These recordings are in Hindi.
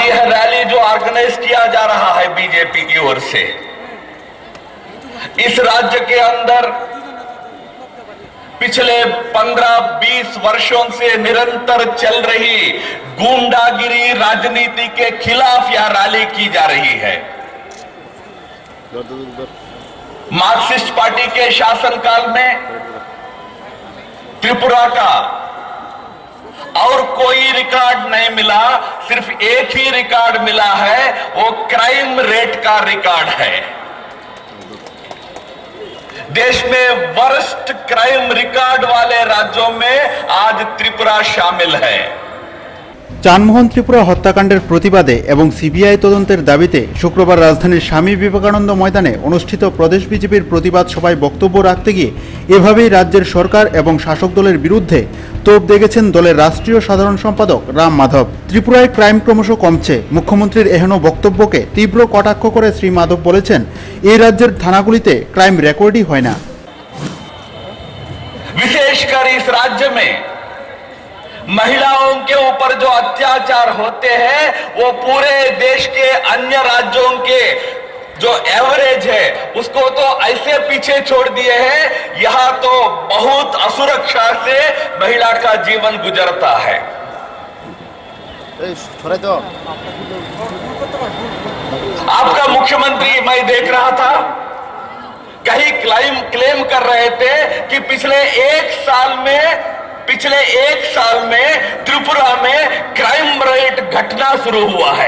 यह रैली जो ऑर्गेनाइज किया जा रहा है बीजेपी की ओर से, इस राज्य के अंदर पिछले 15-20 वर्षों से निरंतर चल रही गुंडागिरी राजनीति के खिलाफ यह रैली की जा रही है। मार्क्सिस्ट पार्टी के शासनकाल में त्रिपुरा का और कोई रिकॉर्ड नहीं मिला, सिर्फ एक ही रिकॉर्ड मिला है, वो क्राइम रेट का रिकॉर्ड है। देश में वर्स्ट क्राइम रिकॉर्ड वाले राज्यों में आज त्रिपुरा शामिल है। চানমোহন ত্রিপুরা হত্যাকাণ্ডের প্রতিবাদে এবং সিবিআই তদন্তের দাবিতে শুক্রবার রাজধানীর স্বামী বিবেকানন্দ ময়দানে অনুষ্ঠিত প্রদেশ বিজেপির প্রতিবাদ সভায় বক্তব্য রাখতে গিয়ে এভাবেই রাজ্যের সরকার এবং শাসক দলের বিরুদ্ধে তোপ দেগেছেন দলের রাষ্ট্রীয় সাধারণ সম্পাদক রাম মাধব। ত্রিপুরায় ক্রাইম ক্রমশ কমছে, মুখ্যমন্ত্রীর এহেন বক্তব্যকে তীব্র কটাক্ষ করে শ্রী মাধব বলেছেন, এই রাজ্যের থানাগুলিতে ক্রাইম রেকর্ডই হয় না। विशेषकर इस राज्य में महिलाओं के ऊपर जो अत्याचार होते हैं वो पूरे देश के अन्य राज्यों के जो एवरेज है उसको तो ऐसे पीछे छोड़ दिए हैं। यहां तो बहुत असुरक्षा से महिला का जीवन गुजरता है। आपका मुख्यमंत्री मैं देख रहा था, कहीं क्लेम कर रहे थे कि पिछले एक साल में त्रिपुरा में क्राइम रेट घटना शुरू हुआ है।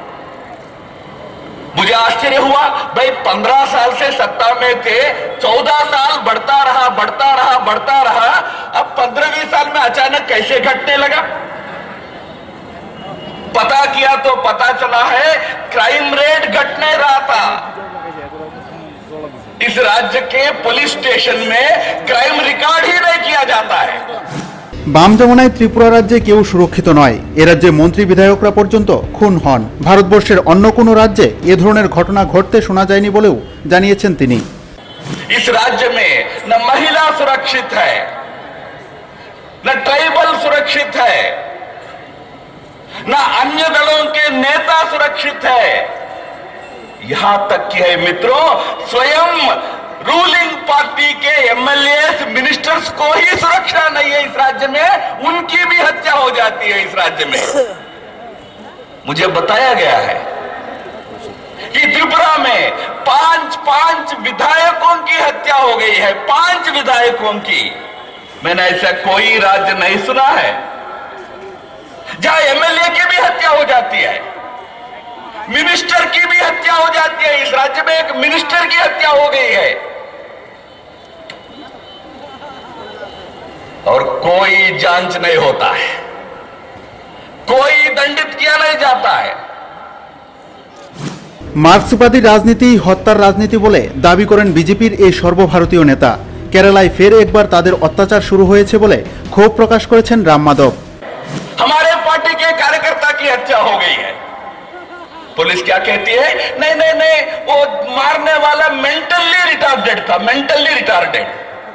मुझे आश्चर्य हुआ, भाई 15 साल से सत्ता में थे, 14 साल बढ़ता रहा, अब 15वीं साल में अचानक कैसे घटने लगा? पता किया तो पता चला है क्राइम रेट घट नहीं रहा था। इस राज्य के पुलिस स्टेशन में क्राइम रिकॉर्ड ही नहीं किया जाता है। বাম জমানায় ত্রিপুরা রাজ্যে কেউ সুরক্ষিত নয়, এ রাজ্যে মন্ত্রী বিধায়করা পর্যন্ত খুন হন। ভারতবর্ষের অন্য কোনো রাজ্যে এ ধরনের ঘটনা ঘটতে শোনা যায়নি বলেও জানিয়েছেন তিনি। इस राज्य में न महिला सुरक्षित है, न ट्राइबल सुरक्षित है, न अन्य दलों के नेता सुरक्षित है। यहां तक कि है मित्रों, स्वयं रूलिंग पार्टी के एमएलए मिनिस्टर्स को ही सुरक्षा नहीं है इस राज्य में, उनकी भी हत्या हो जाती है इस राज्य में। मुझे बताया गया है कि त्रिपुरा में पांच विधायकों की हत्या हो गई है, 5 विधायकों की। मैंने ऐसा कोई राज्य नहीं सुना है जहां एमएलए की भी हत्या हो जाती है, मिनिस्टर की भी हत्या हो जाती है। इस राज्य में एक मिनिस्टर की हत्या हो गई है और कोई जांच नहीं होता है, कोई दंडित किया नहीं जाता है। মার্ক্সবাদী রাজনীতি হত্যার রাজনীতি বলে দাবি করেন বিজেপির এই সর্বভারতীয় নেতা। কেরালায় ফের একবার তাদের অত্যাচার শুরু হয়েছে বলে ক্ষোভ প্রকাশ করেছেন রাম মাধব। हमारे पार्टी के कार्यकर्ता की हत्या हो गई है, पुलिस क्या कहती है? नहीं, वो मारने वाला मेंटली रिटार्डेड था, मेंटली रिटार्डेड।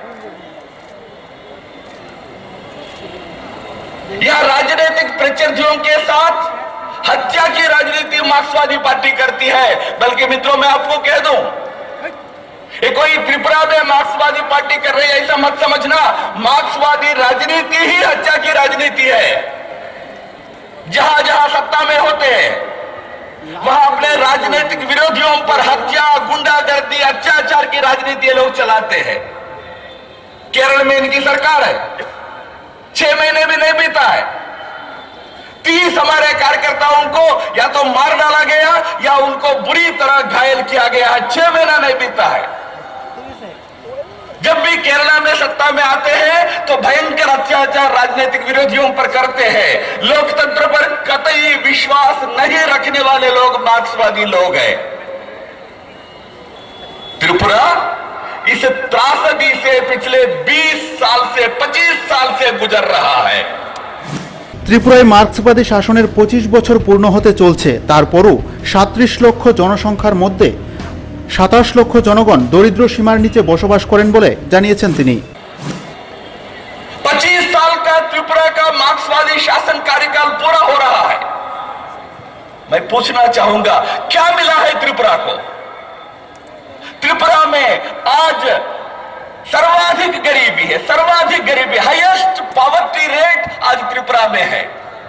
यह राजनीतिक प्रत्यर्थियों के साथ हत्या की राजनीति मार्क्सवादी पार्टी करती है। बल्कि मित्रों मैं आपको कह दूं, ये कोई त्रिपुरा में मार्क्सवादी पार्टी कर रही है ऐसा मत समझना। मार्क्सवादी राजनीति ही हत्या की राजनीति है। जहां जहां सत्ता में होते हैं वहां अपने राजनीतिक विरोधियों पर हत्या, गुंडागर्दी, अत्याचार की राजनीति ये लोग चलाते हैं। केरल में इनकी सरकार है, 6 महीने भी नहीं बीता है, 30 हमारे कार्यकर्ताओं को या तो मार डाला गया या उनको बुरी तरह घायल किया गया है। 6 महीना नहीं बीता है। जब भी केरला में सत्ता में आते हैं तो भयंकर अत्याचार राजनीतिक विरोधियों पर करते हैं। लोकतंत्र पर कतई विश्वास नहीं रखने वाले लोग मार्क्सवादी लोग हैं। त्रिपुरा इस त्रासदी से पिछले 20 साल से 25 साल से गुजर रहा है। ত্রিপুরায় মার্ক্সবাদী শাসনের 25 বছর পূর্ণ হতে চলছে, তারপরও 37 লক্ষ জনসংখ্যার মধ্যে 27 লক্ষ জনগণ দরিদ্র সীমার নিচে বসবাস করেন বলে জানিয়েছেন তিনি। 25 साल का त्रिपुरा का मार्क्सवादी शासन कार्यकाल पूरा हो रहा है। मैं पूछना चाहूंगा, क्या मिला है त्रिपुरा को? त्रिपुरा में आज सर्वाधिक गरीबी है, सर्वाधिक गरीबी, हाईएस्ट पॉवर्टी रेट आज त्रिपुरा में है।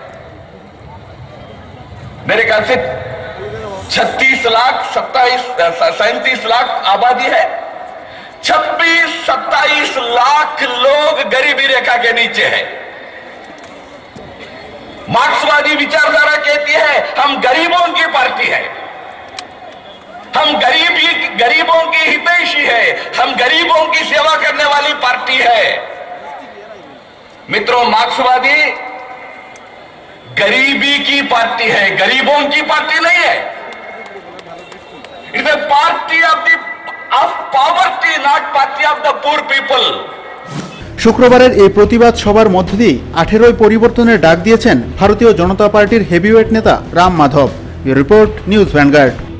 मेरे ख्याल से 36 लाख 37 लाख आबादी है। 26-27 लाख लोग गरीबी रेखा के नीचे है। मार्क्सवादी विचारधारा कहती है हम गरीबों की पार्टी है, हम गरीबों की हितैषी है, हम गरीबों की सेवा करने वाली पार्टी है। मित्रों, मार्क्सवादी गरीबी की पार्टी है, गरीबों की पार्टी नहीं है। It's a party of poverty, not party of the poor people. শুক্রবারের এই প্রতিবাদ সভার মধ্য দিয়ে 18ই পরিবর্তনের ডাক দিয়েছেন ভারতীয় জনতা পার্টির হেভিওয়েট নেতা Ram Madhav. Report news vanguard.